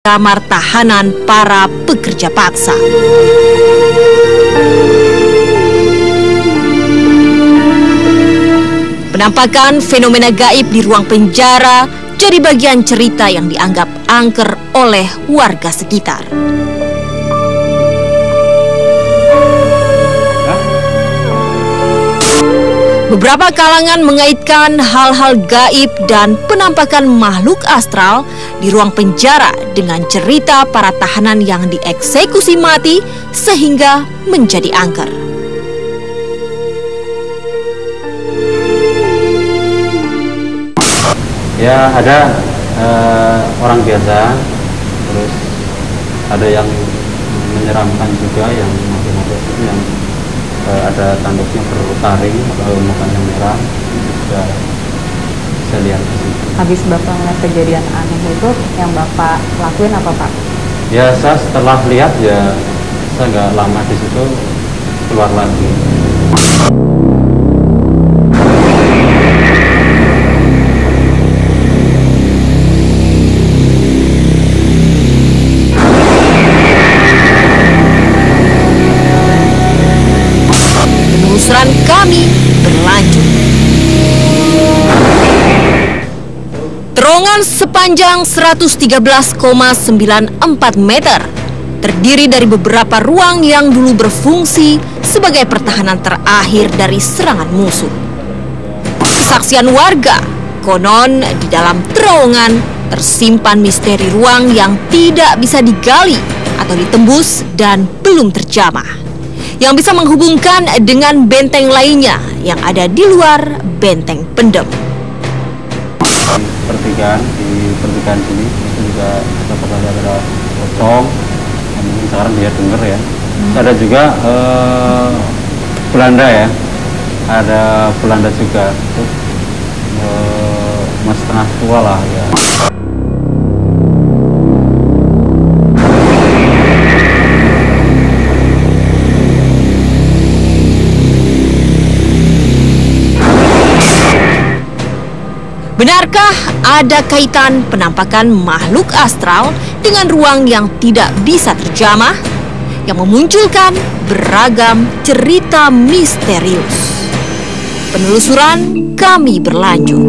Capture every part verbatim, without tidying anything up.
kamar tahanan para pekerja paksa. Penampakan fenomena gaib di ruang penjara jadi bagian cerita yang dianggap angker oleh warga sekitar. Beberapa kalangan mengaitkan hal-hal gaib dan penampakan makhluk astral di ruang penjara dengan cerita para tahanan yang dieksekusi mati sehingga menjadi angker. Ya, ada uh, orang biasa, terus ada yang menyeramkan juga, yang mati-mati yang uh, ada tanduknya bertaring atau mukanya merah, juga bisa lihat di situ. Habis Bapak melihat kejadian aneh itu, yang Bapak lakuin apa, Pak? Ya, saya setelah lihat ya, saya nggak lama di situ keluar lagi. Penelusuran kami berlanjut. Terowongan sepanjang seratus tiga belas koma sembilan empat meter terdiri dari beberapa ruang yang dulu berfungsi sebagai pertahanan terakhir dari serangan musuh. Kesaksian warga, konon di dalam terowongan tersimpan misteri ruang yang tidak bisa digali atau ditembus dan belum terjamah, yang bisa menghubungkan dengan benteng lainnya yang ada di luar benteng pendem. Pertigaan, di pertigaan sini itu juga dapat ada ada pocong, mungkin sekarang dia dengar ya. Hmm. Ada juga eh, Belanda ya, ada Belanda juga, itu eh, mas setengah tua lah ya. Benarkah ada kaitan penampakan makhluk astral dengan ruang yang tidak bisa terjamah, yang memunculkan beragam cerita misterius? Penelusuran kami berlanjut.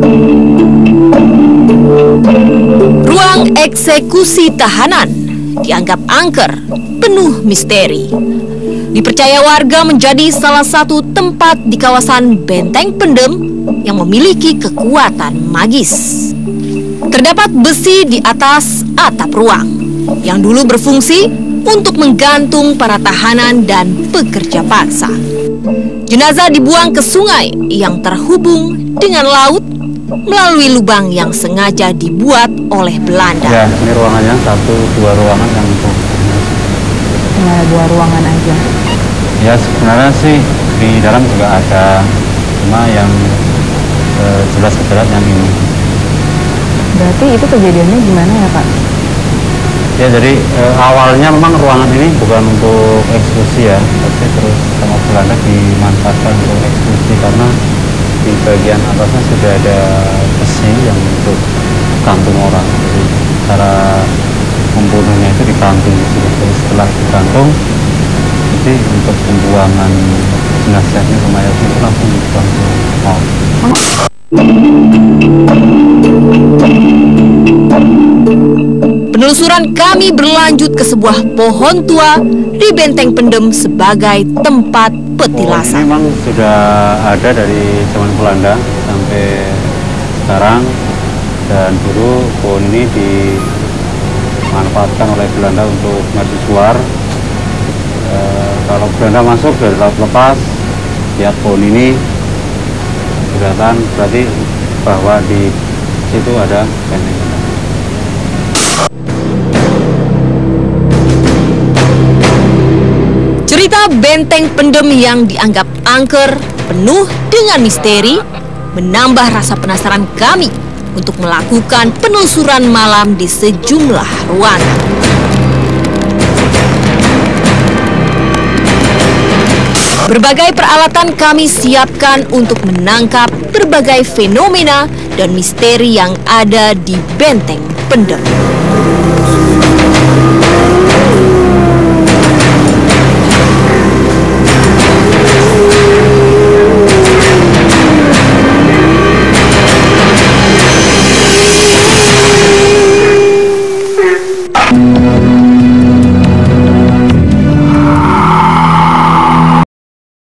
Ruang eksekusi tahanan dianggap angker, penuh misteri. Dipercaya warga menjadi salah satu tempat di kawasan Benteng Pendem yang memiliki kekuatan magis. Terdapat besi di atas atap ruang yang dulu berfungsi untuk menggantung para tahanan dan pekerja paksa. Jenazah dibuang ke sungai yang terhubung dengan laut melalui lubang yang sengaja dibuat oleh Belanda. Ya, ini ruangannya satu dua ruangan yang untuk. Nah, dua ruangan aja. Ya, sebenarnya sih di dalam juga ada, cuma yang eh, jelas-jelas yang ini. Berarti itu kejadiannya gimana ya, Pak? Ya, jadi eh, awalnya memang ruangan ini bukan untuk eksekusi ya, tapi terus sama Belanda dimanfaatkan untuk eksekusi karena di bagian atasnya sudah ada besi yang untuk gantung orang. Jadi cara membunuhnya itu digantung di sini. Jadi setelah digantung, jadi untuk pembuangan jenazahnya ke mayatnya itu langsung digantung. Oh. Penelusuran kami berlanjut ke sebuah pohon tua di Benteng Pendem sebagai tempat petilasan. Oh, ini memang sudah ada dari zaman Belanda sampai sekarang, dan dulu pohon ini dimanfaatkan oleh Belanda untuk mercusuar. E, kalau Belanda masuk dari laut lepas, lihat pohon ini kelihatan berarti bahwa di situ ada benteng Pendem. Cerita Benteng Pendem yang dianggap angker, penuh dengan misteri, menambah rasa penasaran kami untuk melakukan penelusuran malam di sejumlah ruangan. Berbagai peralatan kami siapkan untuk menangkap berbagai fenomena dan misteri yang ada di Benteng Pendem.